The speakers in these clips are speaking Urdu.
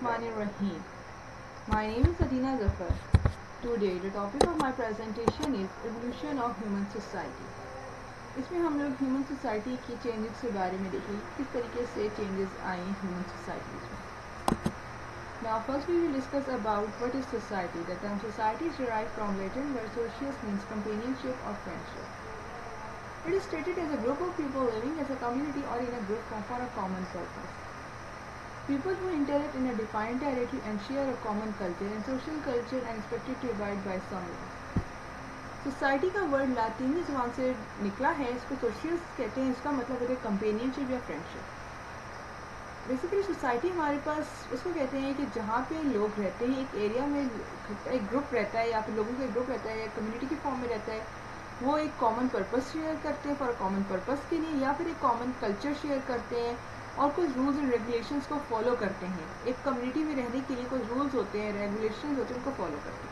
Bismillahirrahmanirrahim. My name is Adina Zafar. Today the topic of my presentation is evolution of human society. इसमें हम लोग ह्यूमन सोसाइटी की चेंजेस के बारे में देखेंगे किस तरीके से चेंजेस आए हैं ह्यूमन सोसाइटीज़ में. Now first we will discuss about what is society. The term society is derived from Latin where socius means companionship or friendship. It is stated as a group of people living as a community or in a group for a common purpose. People who interact in a defined territory and share a common culture and social culture and expected to abide by some laws. Society का वर्ड लातीनी ज़बान से निकला है. इसको सोशियस कहते हैं. इसका मतलब होता है कंपेनियनशिप या फ्रेंडशिप. बेसिकली सोसाइटी हमारे पास उसको कहते हैं कि जहाँ पे लोग रहते हैं, एक एरिया में एक ग्रुप रहता है या फिर लोगों का एक ग्रुप रहता है या कम्युनिटी की फॉर्म में रहता है. वो एक कॉमन पर्पस शेयर करते हैं फॉर अ कॉमन पर्पस के लिए, या फिर एक कॉमन कल्चर शेयर करते हैं और कुछ रूल्स एंड रेगुलेशंस को फॉलो करते हैं. एक कम्युनिटी में रहने के लिए कुछ रूल्स होते हैं, रेगुलेशंस होते हैं, उनको फॉलो करते हैं.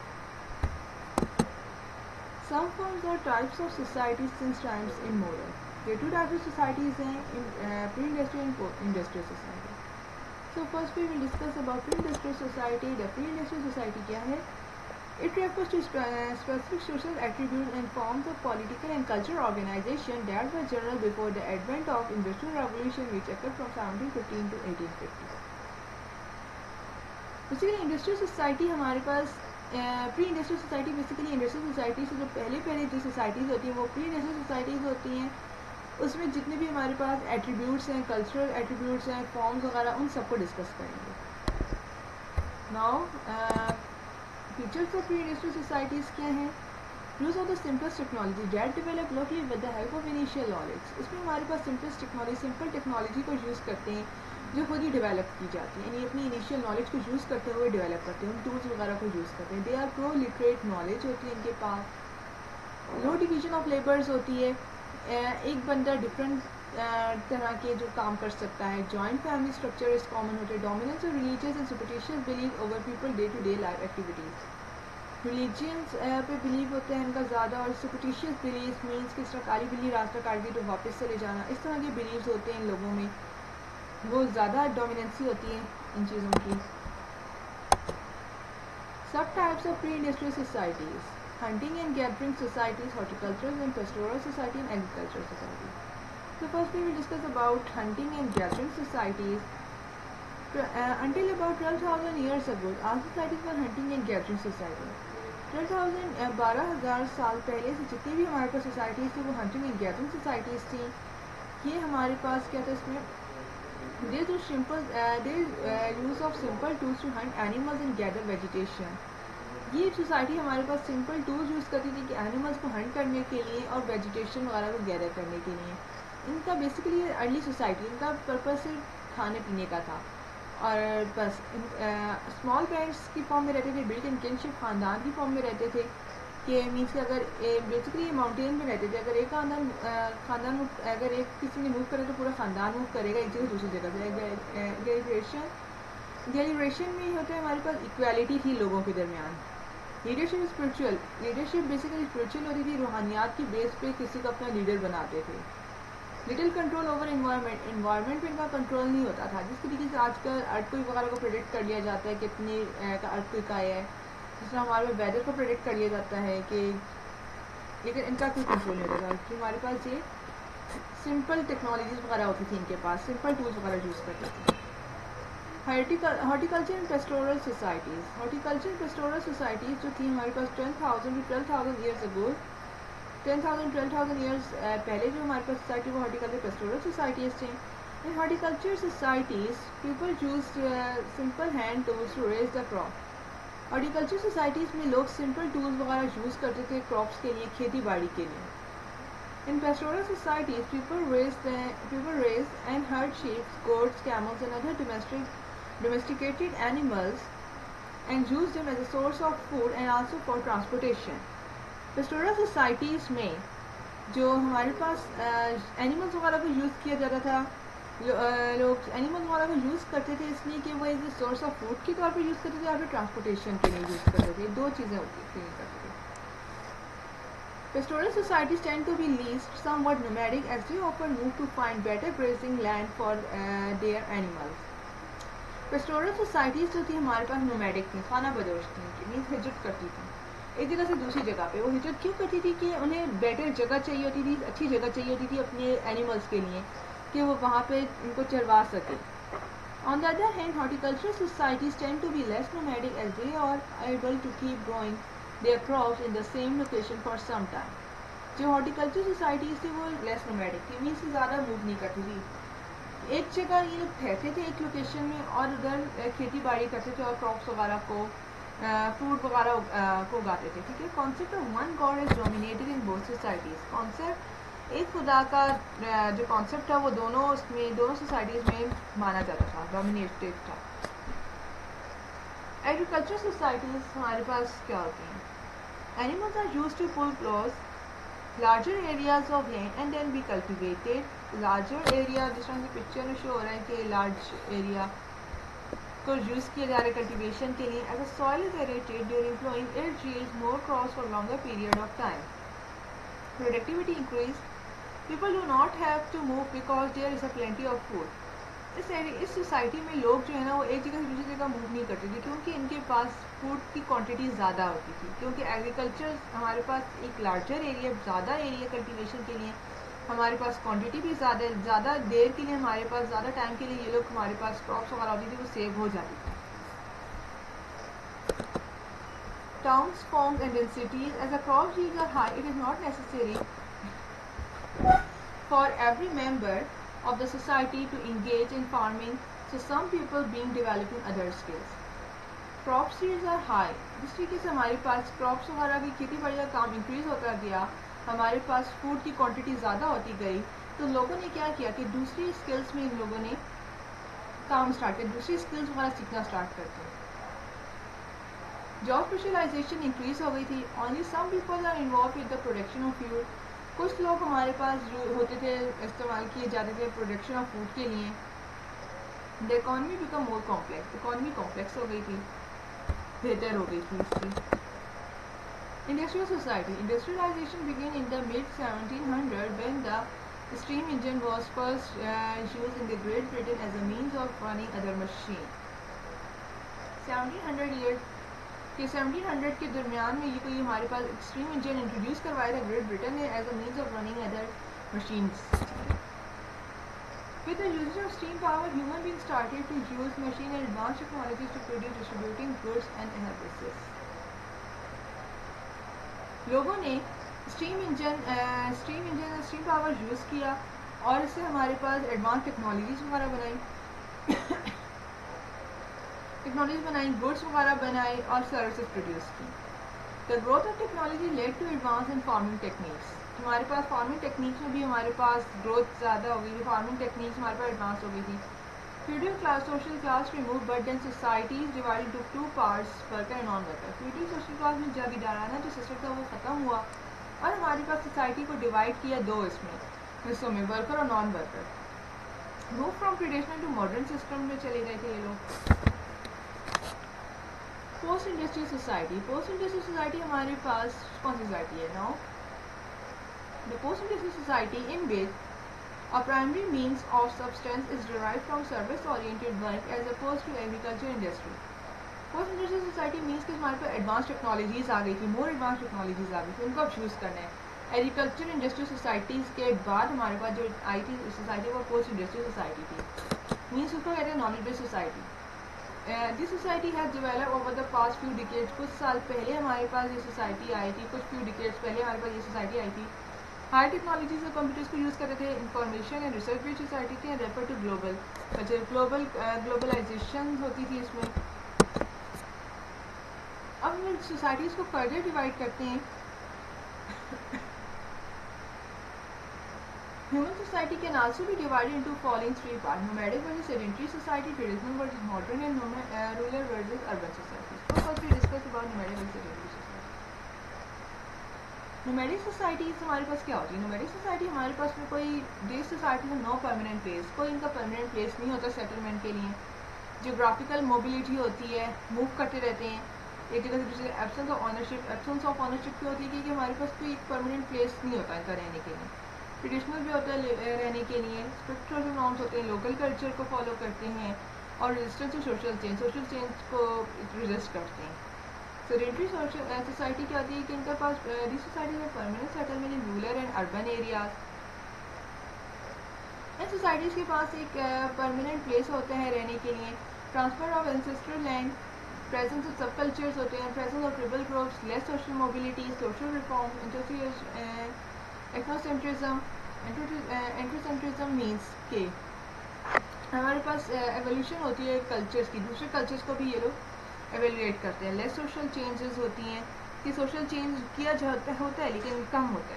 Some forms or types of societies since times immemorial. There are two types of societies in pre-industrial and post-industrial society. So first we will discuss about pre-industrial society. The pre-industrial society क्या है? It refers to specific social attributes and forms of political and cultural organization that were general before the advent of industrial revolution, which occurred from 1715 to 1850. Basically, industrial society हमारे पास pre industrial society basically industrial society से जो पहले जो सोसाइटीज़ होती हैं वो प्री इंडस्ट्रियल सोसाइटीज़ होती हैं. उसमें जितने भी हमारे पास एट्रीब्यूट्स हैं, कल्चरल एट्रीब्यूट्स हैं, फॉर्म्स वगैरह, उन सबको डिस्कस करेंगे. Now features of pre industrial societies क्या हैं? Use of the simplest technology that develop locally with the help of initial knowledge. इसमें हमारे पास सिंपलेस्ट टेक्नोलॉजी, सिंपल टेक्नोलॉजी को यूज़ करते हैं जो खुद ही डेवलप की जाती है, यानी अपनी इनिशियल नॉलेज को यूज़ करते हुए डेवलप करते हैं. उन टूल्स वगैरह को यूज़ करते हैं. They are pro literate knowledge होती है इनके पास. लो डिवीजन ऑफ लेबर्स होती है. एक बंदा डिफरेंट तरह के जो काम कर सकता है. Joint family structure is common होते हैं. Dominance of religious and superstitious believe over people day to day life activities. Religions पे बिलीव होते हैं इनका ज़्यादा, और सुपरस्टिशियस बिलीव मीन्स कि इस तरह काली बिल्ली रास्ता काट दी तो वापस चले जाना. इस तरह के बिलीव्स होते हैं इन लोगों में. वो ज़्यादा डोमिनेंसी होती है इन चीज़ों की. सब types of pre industrial societies: hunting and gathering societies, horticultural and pastoral society and agricultural society. So first we will discuss about hunting and gathering societies. Until about 12,000 years ago, all societies were hunting and gathering societies. 12,000 साल पहले से जितनी भी हमारे पास सोसाइटीज़ थी वो हंटिंग एंड गैदरिंग सोसाइटीज़ थी. ये हमारे पास क्या था? इसमें use of simple tools to hunt animals and gather vegetation. ये सोसाइटी हमारे पास सिंपल टूल्स यूज़ करती थी कि एनिमल्स को हंट करने के लिए और वेजिटेशन वगैरह को गैदर करने के लिए. इनका बेसिकली अर्ली सोसाइटी, इनका पर्पस सिर्फ खाने पीने का था और बस. स्मॉल बैंड्स की फॉर्म में रहते थे, बिल्ट इन किनशिप, ख़ानदान की फॉर्म में रहते थे. कि मीन्स कि अगर बेसिकली माउंटेन में रहते थे, अगर एक ख़ानदान अगर एक किसी ने मूव करे तो पूरा ख़ानदान मूव करेगा एक जगह दूसरी जगह से. डेलिब्रेशन में होता है हमारे पास इक्वालिटी थी लोगों के दरमियान. Leadership spiritual, leadership basically spiritual होती थी. रूहानियात की बेस पे किसी को अपना लीडर बनाते थे. Little control over environment, environment पे इनका कंट्रोल नहीं होता था. जिस तरीके से आजकल अर्थक्वेक वगैरह को प्रेडिक्ट कर लिया जाता है कितनी अर्थक्वेक आया है, जिस तरह हमारे वेदर को प्रेडिक्ट कर लिया जाता है कि, लेकिन इनका कोई कंट्रोल नहीं होता था. कि हमारे पास ये सिंपल टेक्नोलॉजीज वगैरह होती थी इनके पास, सिंपल टूल्स वगैरह यूज़ करते थे. Horticulture and pastoral societies. Horticulture and pastoral societies जो थी हमारे पास 12,000 ईयर्स अगो, 12,000 ईयर्स पहले जो हमारे पास सोसाइटी वो हॉर्टिकल्चर पेस्टोरल सोसाइटीज़ थी. In horticulture societies people used simple hand tools to raise the crop. Horticulture societies में लोग सिंपल टूल्स वगैरह यूज़ करते थे क्रॉप्स के लिए, खेती बाड़ी के लिए. In pastoral societies people raise and herd sheep, goats, camels and other domesticated animals and use them as a source of food and also for transportation. Pastoral societies में जो हमारे पास एनिमल्स वगैरह को यूज़ किया जाता था, लोग एनिमल्स वगैरह को यूज़ करते थे इसलिए कि वो as a source of food के तौर पर यूज़ करते थे या फिर ट्रांसपोर्टेशन के लिए यूज़ करते थे. दो चीज़ें होती थी. Pastoral societies tend to be least somewhat nomadic as they often move to find better grazing land for their animals. Pastoral societies جو تھی ہمارے پاس نومیڈک تھیں، خانہ بدوش تھیں، مینس ہجرت کرتی تھیں ایک جگہ سے دوسری جگہ پہ. وہ ہجرت کیوں کرتی تھی کہ انہیں بیٹر جگہ چاہیے ہوتی تھی، اچھی جگہ چاہیے ہوتی تھی اپنے اینیملس کے لیے کہ وہ وہاں پہ ان کو چروا سکے. On the other hand, horticultural societies tend to be less nomadic as they are able to keep growing their crops in the same location for some time. جو ہارٹیکلچر سوسائٹیز تھی وہ لیس نومیڈک تھی، مینس زیادہ موو نہیں کرتی تھی. ایک جگہ یہ لوگ ٹھہرتے تھے ایک لوکیشن میں اور ادھر کھیتی باڑی کرتے تھے اور کراپس وغیرہ کو فروٹ وغیرہ کو اگاتے تھے. ٹھیک ہے. Concept of one god is dominated in both societies. Concept ایک خدا کا جو کانسیپٹ تھا وہ دونوں سوسائٹیز میں مانا جاتا تھا، ڈومینیٹڈ تھا. ایگریکلچر سوسائٹیز ہمارے پاس کیا ہوتی ہیں؟ Animals are use to pull ploughs larger areas of land and then be cultivated. larger area جس طرح کی پکچر میں شو ہو رہا ہے کہ لارج ایریا کو یوز کیا جا رہا ہے کلٹیویشن کے لیے. as a soil is aerated during plowing it yields more crops for longer period of time. productivity increase. people do not have to move because there is a plenty of food. اس سوسائٹی میں لوگ جو ہے نا وہ ایک جگہ سے دوسری جگہ موو نہیں کرتے تھے کیونکہ ان کے پاس فوڈ کی کوانٹٹی زیادہ ہوتی تھی. کیونکہ ایگریکلچر ہمارے پاس ایک لارجر ایریا، زیادہ ایریا کلٹیویشن کے لیے ہمارے پاس کوانٹٹی بھی زیادہ دیر کے لیے ہمارے پاس زیادہ ٹائم کے لیے یہ لوگ ہمارے پاس کراپس وغیرہ ہوتی تھی وہ سیو ہو جاتی تھی. Towns farms and in cities as a crop yields are high it is not necessary for every member of the society to engage in farming, so some people being developing other skills. crop yields are high. جس طریقے سے ہمارے پاس کراپس وغیرہ کی کھیتی باڑی کا کام انکریز ہوتا گیا، ہمارے پاس فوڈ کی کوانٹٹی زیادہ ہوتی گئی، تو لوگوں نے کیا کیا کہ دوسری اسکلس میں ان لوگوں نے کام اسٹارٹ کیا، دوسری اسکلس وغیرہ سیکھنا اسٹارٹ کرتے. جاب اسپیشلائزیشن انکریز ہو گئی تھی. Only some people are involve with the production of food. کچھ لوگ ہمارے پاس جو ہوتے تھے استعمال کیے جاتے تھے پروڈکشن آف فوڈ کے لیے. The economy became more complex. Economy complex ہو گئی تھی، بہتر ہو گئی تھی اس کی. Industrial society. Industrialization began in the mid 1700 when the steam engine was first used in the Great Britain as a means of running other machines. 1700 کے درمیان میں یہ کوئی ہمارے پاس اسٹیم انجن انٹروڈیوس کروایا تھا گریٹ برٹن نے as a means of running other machines. With the usage of steam power, human beings started to use machine and advanced technologies to produce distributing goods and services. لوگوں نے اسٹیم پاور یوز کیا اور اس سے ہمارے پاس ایڈوانس ٹیکنالوجیز وغیرہ بنائی، گڈس وغیرہ بنائے اور سروسز پروڈیوس کی. The growth of technology lead to advance in farming techniques. ہمارے پاس فارمنگ ٹیکنیکس میں بھی ہمارے پاس گروتھ زیادہ ہو گئی، فارمنگ ٹیکنیکس ہمارے پاس ایڈوانس ہو گئی تھی. Feudal class social class remove but then societies divide into two parts, worker and non worker. Feudal social class میں جب ادارانہ جو سسٹم تھا وہ ختم ہوا اور ہمارے پاس سوسائٹی کو ڈیوائڈ کیا دو حصوں میں، ورکر اور non worker. Move from traditional to modern system میں چلے گئے تھے یہ لوگ. Post industrial society. Post industrial society ہمارے پاس کون سی سوسائٹی ہے؟ No the post industrial society in which a primary means of subsistence is derived from service oriented work as opposed to agriculture industry. Post industrial society means کہ ہمارے پاس ایڈوانس ٹیکنالوجیز آ گئی تھی، مور ایڈوانس ٹیکنالوجیز آ گئی تھی، ان کو اب یوز کرنا ہے. ایگریکلچر انڈسٹریل سوسائٹیز کے بعد ہمارے پاس جو آئی تھی سوسائٹی وہ پوسٹ انڈسٹریل سوسائٹی تھی، مینس اس کو کہتے ہیں knowledge based society. This society has develop over the past few decades. کچھ سال پہلے ہمارے پاس یہ سوسائٹی آئی تھی، کچھ فیو ڈیکیڈز پہلے ہمارے پاس یہ سوسائٹی آئی تھی. ہائی ٹیکنالوجیز اور کمپیوٹرس کو یوز کرتے تھے. Information and research based society تھی، ریفر ٹو گلوبلائزیشن ہوتی تھی اس میں. اب ہم سوسائٹیز کو فردر ڈیوائڈ کرتے ہیں. Human society can also be divided into following three parts: nomadic versus sedentary society, traditional versus modern, and rural versus urban society. So first we discuss about nomadic versus sedentary society. Nomadic societies ہمارے پاس کیا ہوتی ہے؟ Nomadic society ہمارے پاس میں کوئی these societies have no permanent place. کوئی ان کا permanent place نہیں ہوتا settlement کے لیے. Geographical mobility ہوتی ہے، move کرتے رہتے ہیں ایک جگہ سے دوسری. absence of ownership کی ہوتی ہے کہ ہمارے پاس کوئی ایک permanent place نہیں ہوتا ان کا رہنے کے لیے. ٹریڈیشنل بھی ہوتا ہے رہنے کے لیے. اسکرپچرل نارمس ہوتے ہیں، لوکل کلچر کو فالو کرتے ہیں. اور ریزسٹنس ٹو سوشل چینج کو ریزسٹ کرتے ہیں. سیڈنٹری سوسائٹی کیا ہوتی ہے کہ ان کے پاس دی سوسائٹی میں permanent settlement in rural and urban areas. ان سوسائٹیز کے پاس ایک پرماننٹ پلیس ہوتا ہے رہنے کے لیے. Transfer of ancestral land, presence of sub cultures ہوتے ہیں, presence of tribal groups, less social mobility, social reform, ethnocentrism. Ethnocentrism means کہ ہمارے پاس ایولیوشن ہوتی ہے کلچرس کی, دوسرے کلچرس کو بھی یہ لوگ ایویلویٹ کرتے ہیں. لیس سوشل چینجز ہوتی ہیں کہ سوشل چینج کیا جاتا ہوتا ہے لیکن کم ہوتا ہے.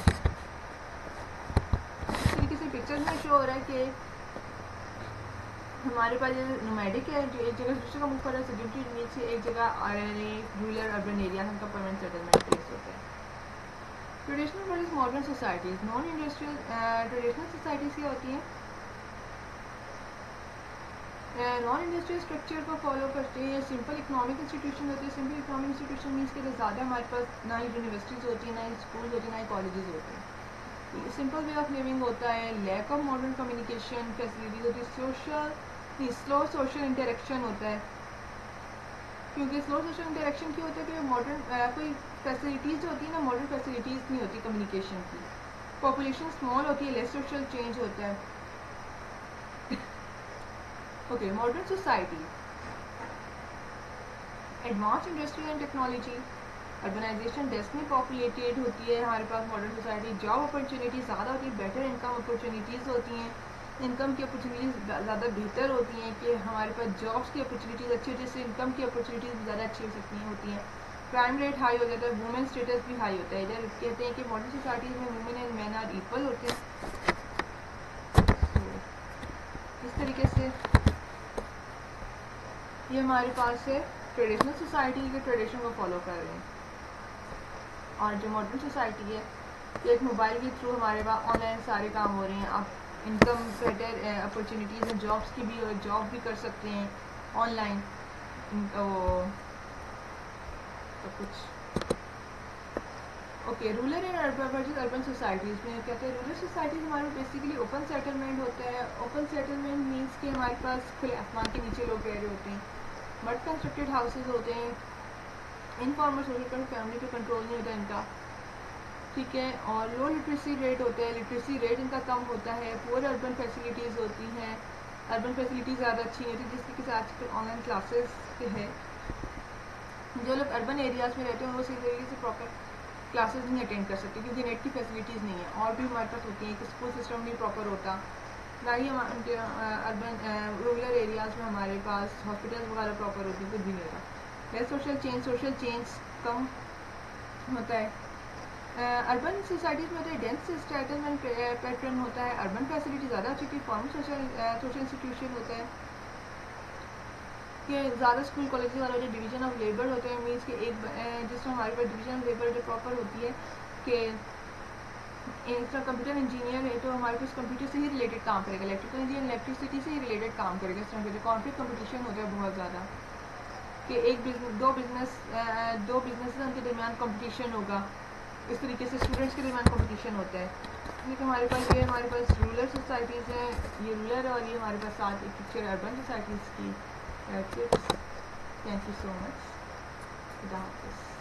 اس طریقے سے پکچر میں شو ہو رہا ہے کہ ہمارے پاس یہ نومیڈک ہے جو ایک جگہ دوسرے کا موو کر رہا ہے. سیڈنٹری مینس سے ایک جگہ رورل اربن ایریا ان کا پرماننٹ سیٹلمنٹ پلیس ہوتا ہے. Traditional versus modern societies. Non industrial traditional societies کیا ہوتی ہیں, نان انڈسٹریل اسٹرکچر کو فالو کرتے ہیں. سمپل اکنامک انسٹیٹیوشن ہوتے ہیں. سمپل اکنامک انسٹیٹیوشن مینس کہ زیادہ ہمارے پاس نہ ہی یونیورسٹیز ہوتی ہیں, نہ ہی اسکولز ہوتے ہیں, نہ ہی کالجز ہوتے ہیں. سمپل وے آف لیونگ ہوتا ہے. Lack of modern communication facilities ہوتی ہے. سلو سوشل انٹریکشن ہوتا ہے. کیونکہ سلو سوشل انٹریکشن کیوں ہوتا ہے کہ ماڈرن کوئی فیسلٹیز جو ہوتی ہیں نا, ماڈرن فیسلٹیز نہیں ہوتی کمیونیکیشن کی. پاپولیشن اسمال ہوتی ہے. لیس سوشل چینج ہوتا ہے. Okay, modern society. Advance industry and technology. Urbanisation densely populated ہوتی ہے ہمارے پاس ماڈرن سوسائٹی. جاب اپرچونیٹیز زیادہ ہوتی ہے. بیٹر انکم اپرچونیٹیز ہوتی ہیں. انکم کی اپرچونیٹیز زیادہ بہتر ہوتی ہیں کہ ہمارے پاس جابس کی اپرچونیٹیز اچھی ہوتی ہے, جس سے انکم کی اپرچونیٹیز بھی زیادہ اچھی ہو سکتی ہوتی ہیں. کرائم ریٹ ہائی ہو جاتا ہے. وومن اسٹیٹس بھی ہائی ہوتا ہے. ادھر کہتے ہیں کہ ماڈرن سوسائٹیز میں woman and man are equal ہوتے ہیں. اس طریقے سے یہ ہمارے پاس ہے ٹریڈیشنل سوسائٹی کے ٹریڈیشن کو فالو کر رہے ہیں. اور جو ماڈرن سوسائٹی ہے یہ ایک موبائل کے تھرو ہمارے پاس آن لائن سارے کام ہو رہے ہیں. آپ انکم بیٹر اپرچونیٹیز ہیں, جابس کی بھی, جاب بھی کر سکتے ہیں آن لائن. کچھ okay. Rural and urban societies میں کہتے ہیں رورل سوسائٹیز ہمارے بیسیکلی اوپن سیٹلمنٹ ہوتا ہے. اوپن سیٹلمنٹ مینس کہ ہمارے پاس کھلے آسمان کے نیچے لوگ رہ رہے ہوتے ہیں. مڈ کنسٹرکٹیڈ ہاؤسز ہوتے ہیں. انفارمل سوشل فیملی پہ کنٹرول نہیں ہوتا ان کا, ٹھیک ہے. اور لو لٹریسی ریٹ ہوتا ہے. لٹریسی ریٹ ان کا کم ہوتا ہے. پور اربن فیسلٹیز ہوتی ہیں. اربن فیسلٹیز زیادہ اچھی ہوتی ہیں, جس کی آج کل آن لائن کلاسز کے ہے. جو لوگ اربن ایریاز میں رہتے ہیں وہ صحیح طریقے سے پراپر کلاسز نہیں اٹینڈ کر سکتے کیونکہ نیٹ کی فیسلٹیز نہیں ہے. اور بھی ہمارے پاس ہوتی ہیں کہ اسکول سسٹم نہیں پراپر ہوتا. نہ ہی اربن رورل ایریاز میں ہمارے پاس ہاسپٹل وغیرہ پراپر ہوتی ہیں, کچھ بھی نہیں ہوتا. لیس سوشل چینج کم ہوتا ہے. اربن سوسائٹیز میں ہوتا ہے ڈینس سیٹلمنٹ پیٹرن ہوتا ہے. اربن فیسلٹی زیادہ اچھی ہوتی ہے. فارمل سوشل انسٹیٹیوشن ہوتا ہے کہ زیادہ اسکول کالجز والا جو ڈویژن آف لیبر ہوتے ہیں, مینس کہ ایک جس میں ہمارے پاس ڈویژن آف لیبر جو پراپر ہوتی ہے کہ اس طرح کمپیوٹر انجینئر ہے تو ہمارے پاس کمپیوٹر سے ہی ریلیٹڈ کام کرے گا. الیکٹریکل انجینئر الیکٹریسٹی سے ہی ریلیٹڈ کام کرے گا. اس طرح کے کانفلکٹ کمپٹیشن ہوتا ہے بہت زیادہ کہ دو بزنس ان کے درمیان کمپٹیشن ہوگا. اس طریقے سے اسٹوڈنٹس کے درمیان کمپٹیشن ہوتا ہے. کیونکہ ہمارے پاس رورل سوسائٹیز ہیں, یہ رورل اور یہ ہمارے پاس ساتھ ایک پکچر اربن سوسائٹیز کی. Thank you so much. خدا حافظ.